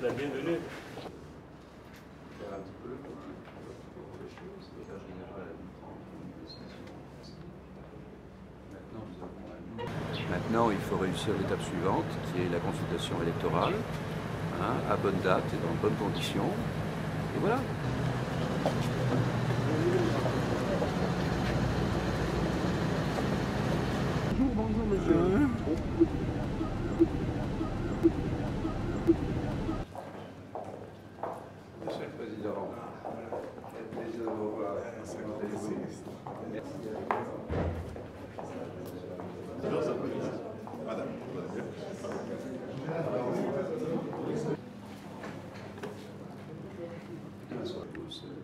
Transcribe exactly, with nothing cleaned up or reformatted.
la bienvenue. Faire un petit peu le tour des choses. Le secrétaire général a dû prendre une décision. Maintenant, nous avons un... Maintenant, il faut réussir l'étape suivante, qui est la consultation électorale, hein, à bonne date et dans de bonnes conditions. Et voilà. Bonjour, bonjour, monsieur. Mmh. Monsieur le Président, quel plaisir de vous voir. Merci. Madame. Bonsoir à tous.